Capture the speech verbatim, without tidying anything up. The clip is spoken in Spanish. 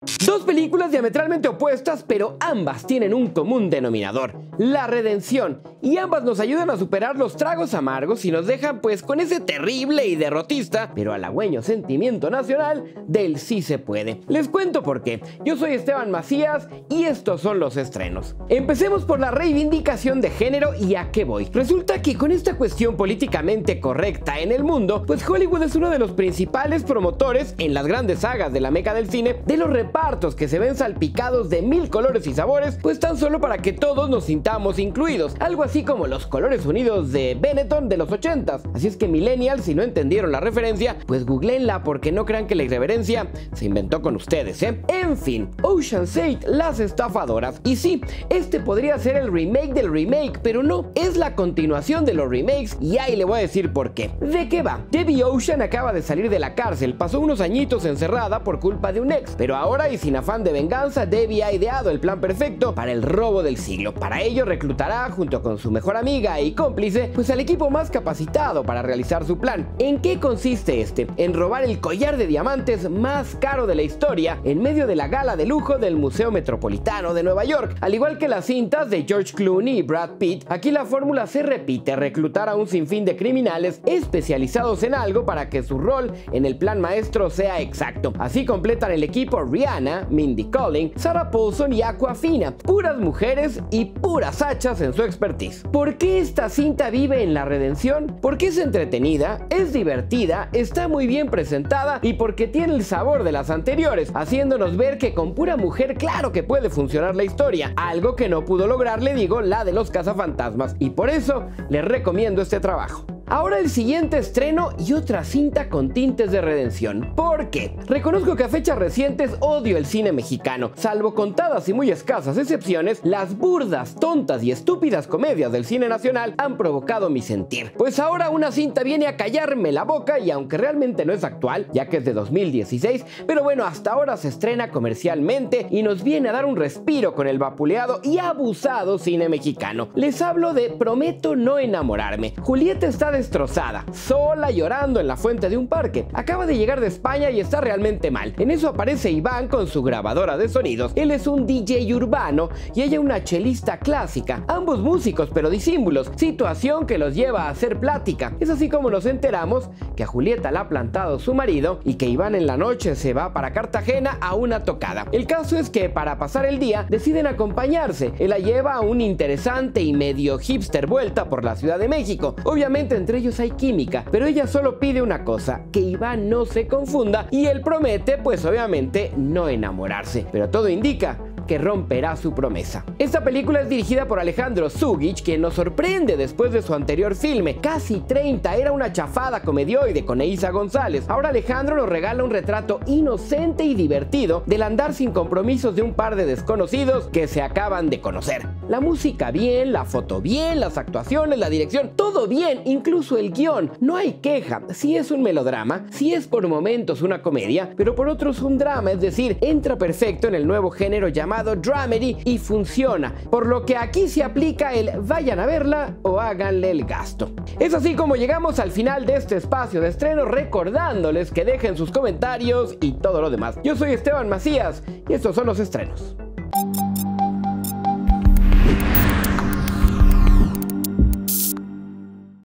Dos películas diametralmente opuestas, pero ambas tienen un común denominador: la redención, y ambas nos ayudan a superar los tragos amargos y nos dejan pues con ese terrible y derrotista, pero halagüeño sentimiento nacional del sí se puede. Les cuento por qué. Yo soy Esteban Macías y estos son los estrenos. Empecemos por la reivindicación de género. ¿Y a qué voy? Resulta que con esta cuestión políticamente correcta en el mundo, pues Hollywood es uno de los principales promotores en las grandes sagas de la meca del cine de los repartos que se ven salpicados de mil colores y sabores, pues tan solo para que todos nos sintamos incluidos, algo así como los colores unidos de Benetton de los ochentas. Así es que millennials, si no entendieron la referencia, pues googleenla, porque no crean que la irreverencia se inventó con ustedes, ¿eh? En fin, Ocean's ocho, las estafadoras. Y sí, este podría ser el remake del remake, pero no, es la continuación de los remakes, y ahí le voy a decir por qué. ¿De qué va? Debbie Ocean acaba de salir de la cárcel, pasó unos añitos encerrada por culpa de un ex, pero ahora, y sin afán de venganza, Debbie ha ideado el plan perfecto para el robo del siglo. Para ello reclutará, junto con su mejor amiga y cómplice, pues al equipo más capacitado para realizar su plan. ¿En qué consiste este? En robar el collar de diamantes más caro de la historia en medio de la gala de lujo del Museo Metropolitano de Nueva York. Al igual que las cintas de George Clooney y Brad Pitt, aquí la fórmula se repite: reclutar a un sinfín de criminales especializados en algo para que su rol en el plan maestro sea exacto. Así completan el equipo Rihanna, Mindy Kaling, Sarah Paulson y Aquafina, puras mujeres y puras hachas en su expertise. ¿Por qué esta cinta vive en la redención? Porque es entretenida, es divertida, está muy bien presentada y porque tiene el sabor de las anteriores, haciéndonos ver que con pura mujer claro que puede funcionar la historia, algo que no pudo lograr, le digo, la de los cazafantasmas, y por eso les recomiendo este trabajo. Ahora el siguiente estreno y otra cinta con tintes de redención. ¿Por qué? Reconozco que a fechas recientes odio el cine mexicano. Salvo contadas y muy escasas excepciones, las burdas, tontas y estúpidas comedias del cine nacional han provocado mi sentir. Pues ahora una cinta viene a callarme la boca, y aunque realmente no es actual, ya que es de dos mil dieciséis, pero bueno, hasta ahora se estrena comercialmente y nos viene a dar un respiro con el vapuleado y abusado cine mexicano. Les hablo de Prometo no enamorarme. Julieta está destrozada, sola, llorando en la fuente de un parque. Acaba de llegar de España y está realmente mal. En eso aparece Iván con su grabadora de sonidos. Él es un D J urbano y ella una chelista clásica, ambos músicos pero disímbulos, situación que los lleva a hacer plática. Es así como nos enteramos que a Julieta la ha plantado su marido y que Iván en la noche se va para Cartagena a una tocada. El caso es que para pasar el día deciden acompañarse. Él la lleva a una interesante y medio hipster vuelta por la Ciudad de México. Obviamente entre ellos hay química, pero ella solo pide una cosa: que Iván no se confunda, y él promete, pues obviamente, no enamorarse, pero todo indica que romperá su promesa. Esta película es dirigida por Alejandro Zúñiga, quien nos sorprende después de su anterior filme, Casi treinta, era una chafada comedioide con Eiza González. Ahora Alejandro nos regala un retrato inocente y divertido del andar sin compromisos de un par de desconocidos que se acaban de conocer. La música bien, la foto bien, las actuaciones, la dirección, todo bien, incluso el guión. No hay queja. Sí es un melodrama, sí es por momentos una comedia, pero por otros un drama, es decir, entra perfecto en el nuevo género llamado dramedy y funciona, por lo que aquí se aplica el vayan a verla o háganle el gasto. Es así como llegamos al final de este espacio de estreno, recordándoles que dejen sus comentarios y todo lo demás. Yo soy Esteban Macías y estos son los estrenos.